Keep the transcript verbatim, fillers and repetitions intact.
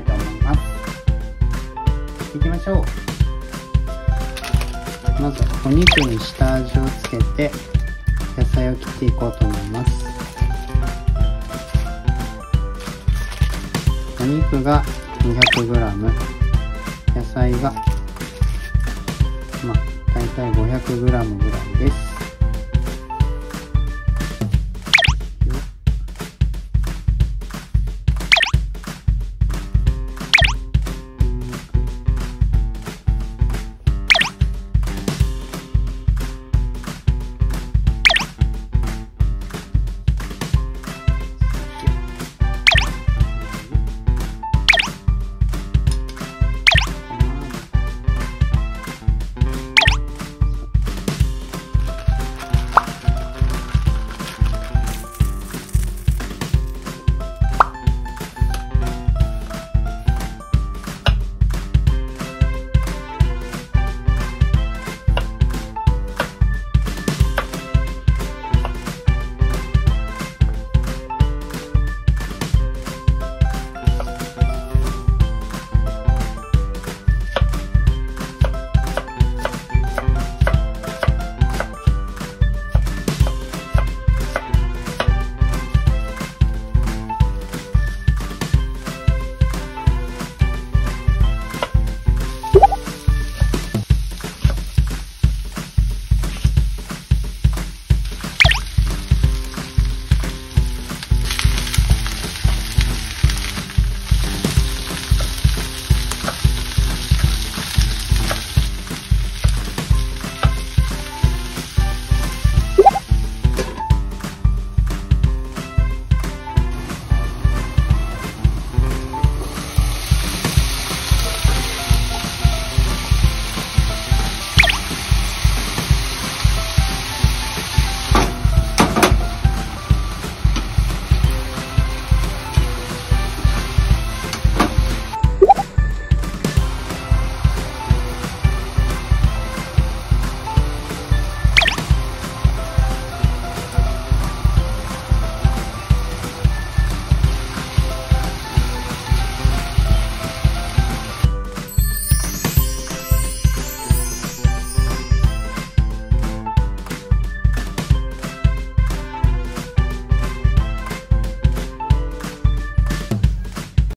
と思います。やっていきましょう。まずお肉に下味をつけて野菜を切っていこうと思います。お肉が にひゃくグラム、野菜がまあだいたい ごひゃくグラム ぐらいです。